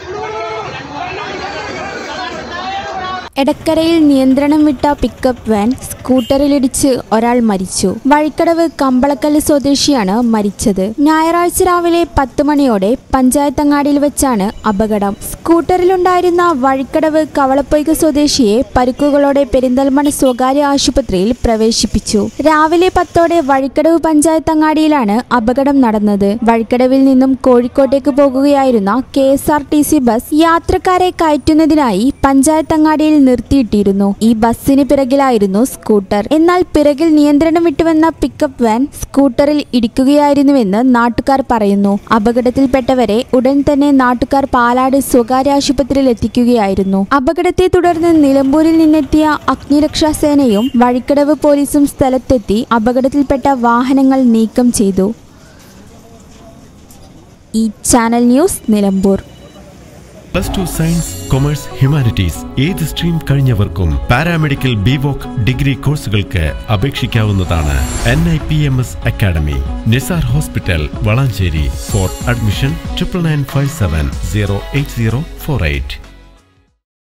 എടക്കരയിൽ നിയന്ത്രണം വിട്ട pickup van സ്കൂട്ടറിലിടിച്ച് ഒരാൾ മരിച്ചു. വഴിക്കടവ് കമ്പളക്കല്ല് സ്വദേശിയാണ് മരിച്ചത്. ഞായറാഴ്ച രാവിലെ 10 മണിയോടെ പഞ്ചായത്തങ്ങാടിയിൽ വെച്ചാണ് അപകടം. സ്കൂട്ടറിലുണ്ടായിരുന്ന വഴിക്കടവ് കവളപ സ്വദേശിയെ പരിക്കുകളോടെ പെരിന്തൽമണ്ണ സ്വകാര്യ ആശുപത്രിയിൽ പ്രവേശിപ്പിച്ചു. രാവിലെ 10ഓടെ വഴിക്കടവ് പഞ്ചായത്തങ്ങാടിയിലാണ് അപകടം നടന്നത്. വഴിക്കടവിൽ നിന്നും കോഴിക്കോട്ടേക്ക് പോകുകയായിരുന്ന KSRTC ബസ് യാത്രക്കാരെ കയറ്റുന്നതിനായി പഞ്ചായത്തങ്ങാടിയിൽ നിർത്തിയിട്ടിരുന്നു. ഈ ബസ്സിന് പിറകിലായിരുന്നു സ്കൂട്ടർ. എന്നാൽ പിറകിൽ നിയന്ത്രണം വിട്ടുവന്ന പിക്കപ്പ് വാൻ സ്കൂട്ടറിൽ ഇടിക്കുകയായിരുന്നുവെന്ന് നാട്ടുകാർ പറയുന്നു. അപകടത്തിൽപ്പെട്ടവരെ ഉടൻ തന്നെ നാട്ടുകാർ പാലാട് സ്വകാര്യ ആശുപത്രിയിൽ എത്തിക്കുകയായിരുന്നു. അപകടത്തെ തുടർന്ന് നിലമ്പൂരിൽ നിന്നെത്തിയ അഗ്നിരക്ഷാസേനയും വഴിക്കടവ് പോലീസും സ്ഥലത്തെത്തി അപകടത്തിൽപ്പെട്ട വാഹനങ്ങൾ നീക്കം ചെയ്തു. ഈ channel news Nilambur. +2 science, commerce, humanities ഏത് സ്ട്രീം കഴിഞ്ഞവർക്കും പാരാമെഡിക്കൽ BVoc ഡിഗ്രി കോഴ്സുകൾക്ക് അപേക്ഷിക്കാവുന്നതാണ്. NIPMS academy, Nisar hospital, Valanchery. For admission 9995708048.